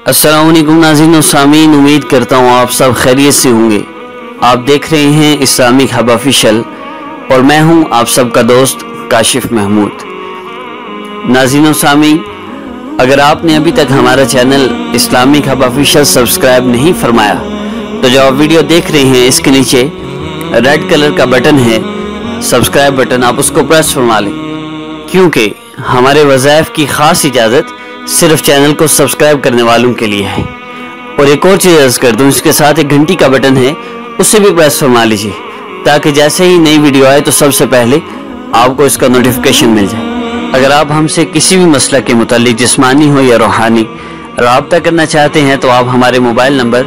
अस्सलाम वालेकुम नाज़रीन और सामीन, उम्मीद करता हूँ आप सब खैरियत से होंगे। आप देख रहे हैं इस्लामिक हब ऑफिशियल और मैं हूँ आप सबका दोस्त काशिफ महमूद। नाज़रीन और सामीन, अगर आपने अभी तक हमारा channel Islamic hub official subscribe नहीं फरमाया तो जो आप वीडियो देख रहे हैं इसके नीचे रेड कलर का बटन है सब्सक्राइब बटन, आप उसको प्रेस फरमा लें, क्योंकि हमारे वज़ाइफ की ख़ास इजाज़त सिर्फ चैनल को सब्सक्राइब करने वालों के लिए है। और एक और चीज़ अर्ज़ कर दूँ, इसके साथ एक घंटी का बटन है, उससे भी प्रेस फरमा लीजिए ताकि जैसे ही नई वीडियो आए तो सबसे पहले आपको इसका नोटिफिकेशन मिल जाए। अगर आप हमसे किसी भी मसला के मुतालिक जिस्मानी हो या रूहानी राब्ता करना चाहते हैं तो आप हमारे मोबाइल नंबर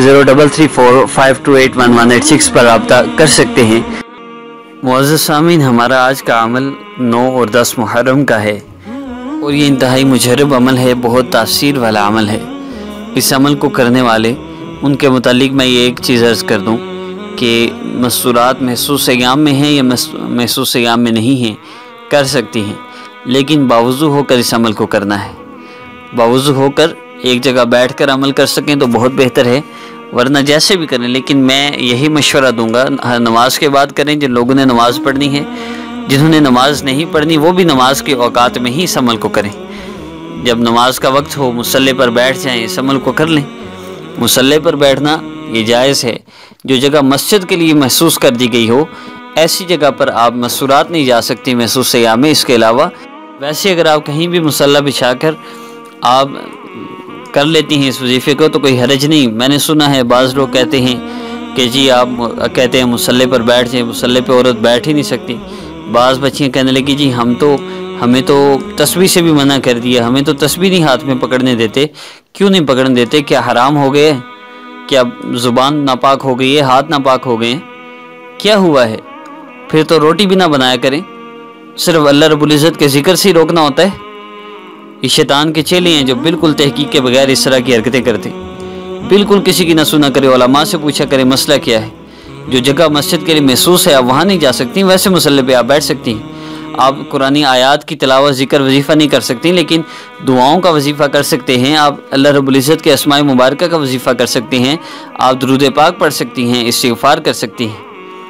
0334528186 पर राब्ता कर सकते हैं। मुअज़्ज़ज़ सामीन, हमारा आज का अमल 9 और 10 मुहर्रम का है और ये इंतहाई मुजरब अमल है, बहुत तासीर वाला अमल है। इस अमल को करने वाले उनके मुतालिक मैं ये एक चीज़ अर्ज़ कर दूं कि मस्तूरात महसूस अय्याम में हैं या महसूस अय्याम में नहीं हैं, कर सकती हैं, लेकिन बावज़ू होकर इस अमल को करना है। बावज़ू होकर एक जगह बैठ कर अमल कर सकें तो बहुत बेहतर है, वरना जैसे भी करें। लेकिन मैं यही मशवरा दूंगा, नमाज के बाद करें। जिन लोगों ने नमाज़ पढ़नी है, जिन्होंने नमाज नहीं पढ़नी वो भी नमाज के औकात में ही इस अमल को करें। जब नमाज का वक्त हो मुसल्ले पर बैठ जाएं, इस अमल को कर लें। मुसल्ले पर बैठना ये जायज़ है। जो जगह मस्जिद के लिए महसूस कर दी गई हो ऐसी जगह पर आप मस्तूरात नहीं जा सकती महसूस अय्याम में। इसके अलावा वैसे अगर आप कहीं भी मुसल्ला बिछा कर आप कर लेती हैं इस वजीफ़े को तो कोई हरज नहीं। मैंने सुना है बाज़ लोग कहते हैं कि जी आप कहते हैं मुसल्ले पर बैठ जाएँ, मुसल्ले पर औरत बैठ ही नहीं सकती। बाज़ बच्चियाँ कहने लगी जी हमें तो तस्बीह से भी मना कर दिया, हमें तो तस्बीह नहीं हाथ में पकड़ने देते। क्यों नहीं पकड़ने देते? क्या हराम हो गए? क्या ज़ुबान नापाक हो गई है? हाथ नापाक हो गए? क्या हुआ है? फिर तो रोटी भी ना बनाया करें। सिर्फ अल्लाह रब्बुल इज़्ज़त के ज़िक्र से ही रोकना होता है। ये शैतान के चेले हैं जो बिल्कुल तहकीक के बगैर इस तरह की हरकतें करते, बिल्कुल किसी की ना सुना करे, उलमा से पूछा करे मसला क्या है। जो जगह मस्जिद के लिए महसूस है आप वहाँ नहीं जा सकती, वैसे मुसल्ले पे आप बैठ सकती हैं। आप कुरानी आयात की तिलावत ज़िक्र वजीफ़ा नहीं कर सकती, लेकिन दुआओं का वजीफ़ा कर सकते हैं। आप अल्लाह रब्बुल इज़्ज़त के अस्माए मुबारका का वजीफ़ा कर सकती हैं। आप दुरूद पाक पढ़ सकती हैं, इस्तिग़फ़ार कर सकती हैं।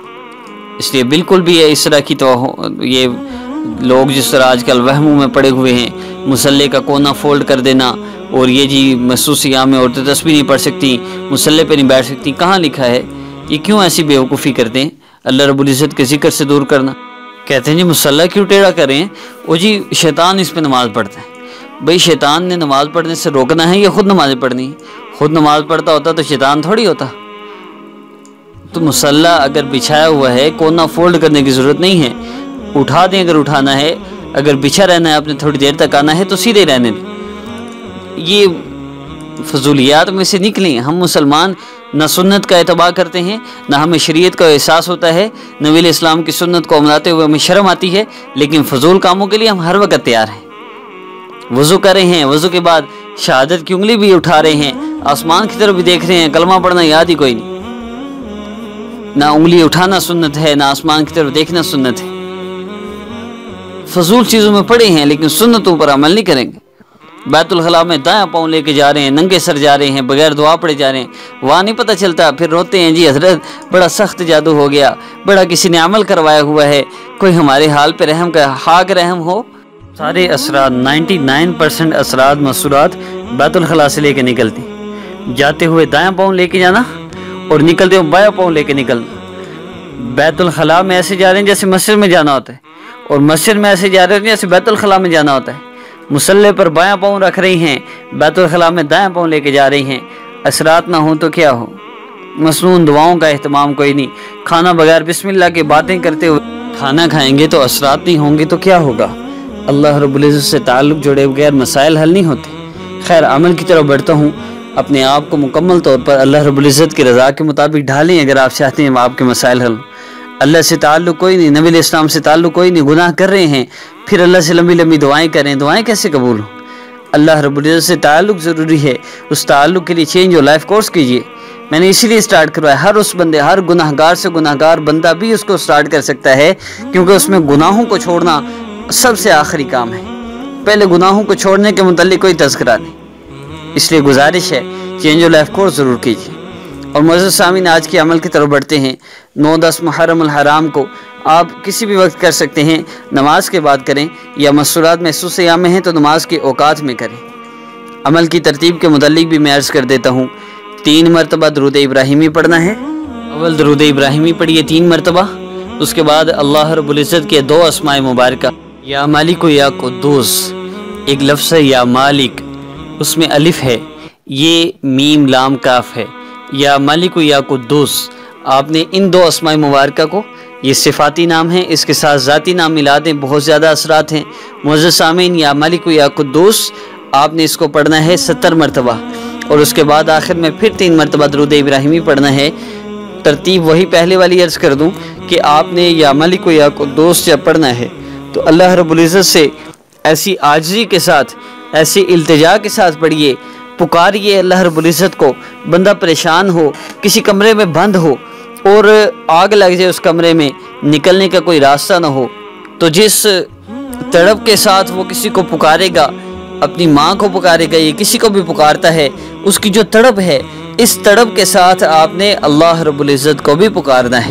इसलिए बिल्कुल भी इस तरह की तो ये लोग जिस तरह आजकल वहमों में पड़े हुए हैं, मुसल्ले का कोना फोल्ड कर देना और ये जी महसूस अय्याम में औरतें तस्बीह नहीं पढ़ सकती, मुसल्ले पर नहीं बैठ सकती, कहाँ लिखा है? ये क्यों ऐसी बेवकूफ़ी करते हैं? अल्लाह रब्बुल इज़्ज़त के ज़िक्र से दूर करना। कहते हैं जी मुसल्ला क्यों टेढ़ा करें? वो जी शैतान इस पर नमाज़ पढ़ता है। भाई शैतान ने नमाज़ पढ़ने से रोकना है या ख़ुद नमाज़ पढ़नी है? ख़ुद नमाज़ पढ़ता होता तो शैतान थोड़ी होता। तो मुसल्ला अगर बिछाया हुआ है, कोना फोल्ड करने की ज़रूरत नहीं है, उठा दें अगर उठाना है। अगर बिछा रहना है, आपने थोड़ी देर तक आना है तो सीधे रहने दें। ये फजूलियात में से निकलें। हम मुसलमान न सुन्नत का एतबा करते हैं, न हमें शरीयत का एहसास होता है, नबी इस्लाम की सुन्नत को अपनाते हुए हमें शर्म आती है, लेकिन फजूल कामों के लिए हम हर वक्त तैयार हैं। वज़ू कर रहे हैं, वज़ू के बाद शहादत की उंगली भी उठा रहे हैं, आसमान की तरफ भी देख रहे हैं, कलमा पढ़ना याद ही कोई नहीं। ना उंगली उठाना सुन्नत है, ना आसमान की तरफ देखना सुन्नत है। फजूल चीज़ों में पड़े हैं लेकिन सुन्नतों पर अमल नहीं करेंगे। बैतुल खला में दायां पाँव लेके जा रहे हैं, नंगे सर जा रहे हैं, बगैर दुआ पड़े जा रहे हैं, वहाँ नहीं पता चलता। फिर रोते हैं जी हजरत बड़ा सख्त जादू हो गया, बड़ा किसी ने अमल करवाया हुआ है, कोई हमारे हाल पे रहम का हाक रहम हो। सारे असरात 99% असरात मसूरात बैतुल खला से लेके निकलती। जाते हुए दायां पाँव लेके जाना और निकलते हुए बायां पाँव लेके निकलना। बैतुल खला में ऐसे जा रहे हैं जैसे मस्जिद में जाना होता है, और मस्जिद में ऐसे जा रहे हैं जैसे बैतुल खला में जाना होता है। मुसल्ले पर बायां पाँव रख रही हैं, बैतुल खला में दायां पाँव लेके जा रही हैं। असरात ना हो तो क्या हो? मसनून दुआओं का एहतमाम कोई नहीं। खाना बगैर बिस्मिल्लाह की बातें करते हुए खाना खाएंगे तो असरात नहीं होंगे तो क्या होगा? अल्लाह रब्बुल इज़्ज़त से ताल्लुक़ जुड़े बगैर मसाइल हल नहीं होते। खैर, अमल की तरफ बढ़ता हूँ। अपने आप को मुकम्मल तौर पर अल्लाह रब्बुल इज़्ज़त की रज़ा के मुताबिक ढालें अगर आप चाहते हैं आपके मसाइल हल। अल्लाह से ताल्लुक़ कोई नहीं, नबी इस्लाम से ताल्लुक़ कोई नहीं, गुनाह कर रहे हैं, फिर अल्लाह से लंबी लंबी दुआएं करें, दुआएं कैसे कबूल हो? अल्लाह रब्बुल इज़्ज़त से ताल्लुक़ ज़रूरी है। उस ताल्लुक़ के लिए चेंज और लाइफ कोर्स कीजिए। मैंने इसीलिए स्टार्ट करवाया। हर उस बंदे, हर गुनाहगार से गुनाहगार बंदा भी उसको स्टार्ट कर सकता है, क्योंकि उसमें गुनाहों को छोड़ना सबसे आखिरी काम है। पहले गुनाहों को छोड़ने के मुताल्लिक कोई तज़किरा नहीं। اس لیے گزارش ہے چینج یور لائف کورس ضرور کیجیے۔ اور معزز سامعین، آج کے عمل کی طرف بڑھتے ہیں۔ 9-10 محرم الحرام کو آپ کسی بھی وقت کر سکتے ہیں، نماز کے بعد کریں یا مسئولات محسوس ایام میں ہیں تو نماز کے اوقات میں کریں۔ عمل کی ترتیب کے متعلق بھی میں عرض کر دیتا ہوں۔ 3 مرتبہ درود ابراہیمی پڑھنا ہے۔ اول درود ابراہیمی پڑھیے 3 مرتبہ، اس کے بعد اللہ رب العزت کے 2 اسماء مبارکہ یا مالک و یا قدوس، ایک لفظ ہے یا مالک، اس میں الف ہے، یہ میم لام کاف ہے، یا مالک و یا قدوس۔ آپ نے ان 2 اسماء مبارکہ کو، یہ صفاتی نام ہیں، اس کے ساتھ ذاتی نام ملا دیں، بہت زیادہ اثرات ہیں۔ معزز سامعین، یا مالک و یا قدوس آپ نے اس کو پڑھنا ہے 70 مرتبہ، اور اس کے بعد آخر میں پھر 3 مرتبہ درود ابراہیمی پڑھنا ہے۔ ترتیب وہی پہلے والی عرض کر دوں کہ آپ نے یا مالک و یا قدوس جب پڑھنا ہے تو اللہ رب العزت سے ایسی عاجزی کے ساتھ، ایسی التجا کے ساتھ پڑھیے، پکاریے اللہ رب العزت کو۔ بندہ پریشان ہو، کسی کمرے میں بند ہو اور آگ لگ جائے اس کمرے میں، نکلنے کا کوئی راستہ نہ ہو، تو جس تڑپ کے ساتھ وہ کسی کو پکارے گا، اپنی ماں کو پکارے گا، یہ کسی کو بھی پکارتا ہے، اس کی جو تڑپ ہے، اس تڑپ کے ساتھ آپ نے اللہ رب العزت کو بھی پکارنا ہے۔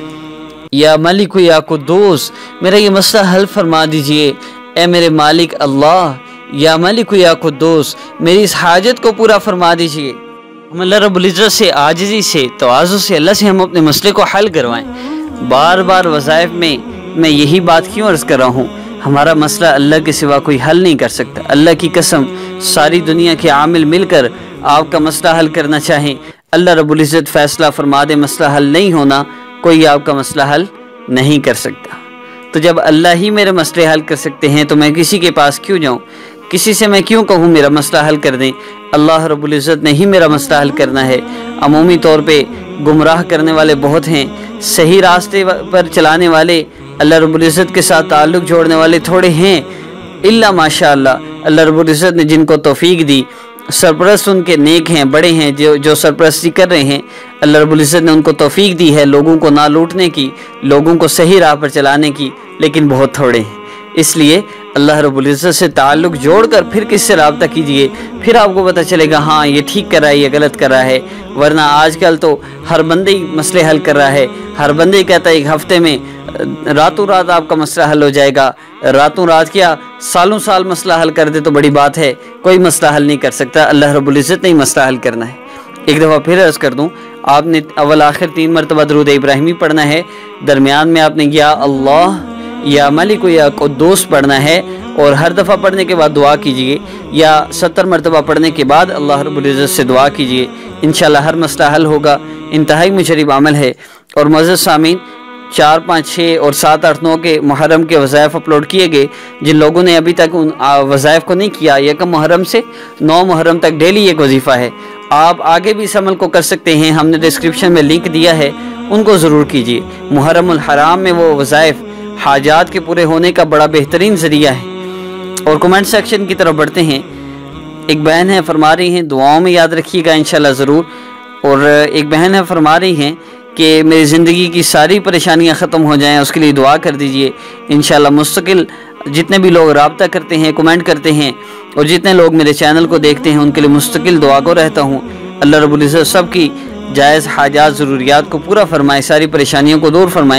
یا مالک یا قدوس، میرا یہ مسئلہ حل فرما دیجئے، اے میرے مالک اللہ، یا مالک یا قدوس، میری اس حاجت کو پورا فرما دیجئے۔ ہم اللہ رب العزت سے عاجزی سے، تواضع سے اللہ سے ہم اپنے مسئلے کو حل کروائیں۔ بار بار وظائف میں یہی بات کیوں عرض کر رہا ہوں، ہمارا مسئلہ اللہ کے سوا کوئی حل نہیں کر سکتا۔ اللہ کی قسم، ساری دنیا کے عامل مل کر آپ کا مسئلہ حل کرنا چاہیں، اللہ رب العزت فیصلہ فرما دے مسئلہ حل نہیں ہونا، کوئی آپ کا مسئلہ حل نہیں کر سکتا۔ تو جب اللہ ہی میرے مسئلے حل کر سکتے ہیں تو میں کسی کے پاس کیوں جاؤں، کسی سے میں کیوں کہوں میرا مسئلہ حل کر دیں؟ اللہ رب العزت نے ہی میرا مسئلہ حل کرنا ہے۔ عمومی طور پہ گمراہ کرنے والے بہت ہیں، صحیح راستے پر چلانے والے، اللہ رب العزت کے ساتھ تعلق جوڑنے والے تھوڑے ہیں، الا ماشاء اللہ رب العزت نے جن کو توفیق دی، سرپرست ان کے نیک ہیں، بڑے ہیں، جو سرپرستی کر رہے ہیں، اللہ رب العزت نے ان کو توفیق دی ہے لوگوں کو نہ لوٹنے کی، لوگوں کو صحیح راہ پر چلانے کی، لیکن بہت تھوڑے ہیں۔ اس لیے اللہ رب العزت سے تعلق جوڑ کر پھر کس سے رابطہ کیجئے، پھر آپ کو پتہ چلے گا ہاں یہ ٹھیک کر رہا ہے، یہ غلط کر رہا ہے۔ ورنہ آج کل تو ہر بندے ہی مسئلے حل کر رہا ہے، ہر بندے ہی کہتا ہے ایک ہفتے میں راتوں رات آپ کا مسئلہ حل ہو جائے گا۔ راتوں رات کیا، سالوں سال مسئلہ حل کر دے تو بڑی بات ہے، کوئی مسئلہ حل نہیں کر سکتا، اللہ رب العزت نے ہی مسئلہ حل کرنا ہے۔ ایک دفعہ پھر عرض کر دوں، آپ نے اول آخر 3 مرتبہ درود ابراہیمی پڑھنا ہے، درمیان میں آپ نے یا اللہ، یا مالک یا قدوس پڑھنا ہے، اور ہر دفعہ پڑھنے کے بعد دعا کیجئے، یا 70 مرتبہ پڑھنے کے بعد اللہ رب العزت سے دعا کیجئے، انشاءاللہ ہر مسئلہ حل ہوگا۔ انتہائی مجرب عمل ہے۔ اور معزز سامعین، 4، 5، 6 اور 7، 8، 9 کے محرم کے وظائف اپلوڈ کیے گئے۔ جن لوگوں نے ابھی تک ان وظائف کو نہیں کیا، 1 محرم سے 9 محرم تک ڈیلی ایک وظیفہ ہے، آپ آگے بھی اس عمل کو کر سکتے ہیں، ہم نے ڈسکرپشن میں لنک دیا ہے، ان کو ضرور کیجیے۔ محرم الحرام میں وہ وظائف حاجات کے پورے ہونے کا بڑا بہترین ذریعہ ہے۔ اور کمنٹ سیکشن کی طرف بڑھتے ہیں۔ ایک بہن ہے فرما رہی ہیں دعاؤں میں یاد رکھیے گا انشاءاللہ ضرور۔ اور ایک بہن ہے فرما رہی ہیں کہ میری زندگی کی ساری پریشانیاں ختم ہو جائیں، اس کے لیے دعا کر دیجئے۔ انشاءاللہ مستقل جتنے بھی لوگ رابطہ کرتے ہیں، کمنٹ کرتے ہیں، اور جتنے لوگ میرے چینل کو دیکھتے ہیں، ان کے لیے مستقل دعا کو رہتا ہوں۔ اللہ رب العزت سب کی جائز حاجات، ضروریات کو پورا فرمائے، ساری پریشانیوں کو دور فرمائے۔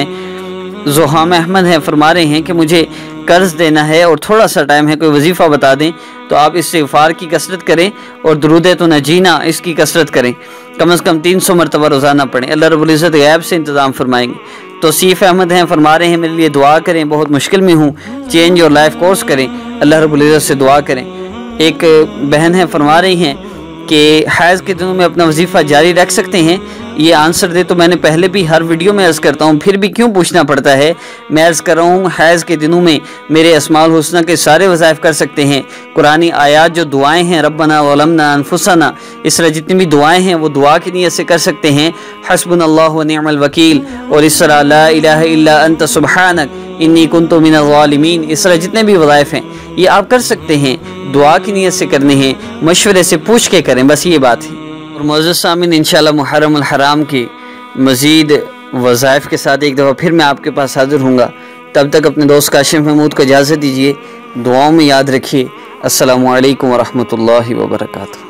زحام احمد ہیں فرما رہے ہیں کہ مجھے قرض دینا ہے اور تھوڑا سا ٹائم ہے، کوئی وظیفہ بتا دیں۔ تو آپ استغفار کی کثرت کریں اور درود تو نجینا اس کی کثرت کریں، کم از کم 300 مرتبہ روزانہ پڑھیں، اللہ رب العزت غیب سے انتظام فرمائیں گے۔ توصیف احمد ہیں فرما رہے ہیں میرے لیے دعا کریں، بہت مشکل میں ہوں، چینج اور لائف کورس کریں، اللہ رب العزت سے دعا کریں۔ ایک بہن ہیں فرما رہی ہیں کہ حیض کے دنوں میں اپنا وظیفہ جاری رکھ سکتے ہیں، یہ آنسر دے تو میں نے پہلے بھی ہر ویڈیو میں عرض کرتا ہوں، پھر بھی کیوں پوچھنا پڑتا ہے، میں عرض کر رہا ہوں حیض کے دنوں میں میرے اسماء الحسنہ کے سارے وظائف کر سکتے ہیں۔ قرآنی آیات جو دعائیں ہیں، ربنا ظلمنا انفسنا، اس طرح جتنی بھی دعائیں ہیں وہ دعا کی نیت سے کر سکتے ہیں، حسبنا اللہ و نعم الوکیل، اور اس طرح لا الہ الا انت سبحانک انی کنت من الظالمین، اس طرح جتنے بھی وظائف ہیں یہ آپ کر سکتے ہیں، دعا کی نیت سے کرنے ہیں، مشورے سے پوچھ کے کریں، بس یہ بات ہے۔ اور معزز سامعین، انشاءاللہ محرم الحرام کی مزید وظائف کے ساتھ ایک دفعہ پھر میں آپ کے پاس حاضر ہوں گا۔ تب تک اپنے دوست کاشف محمود کو اجازت دیجیے، دعاؤں میں یاد رکھیے۔ السلام علیکم ورحمۃ اللہ وبرکاتہ۔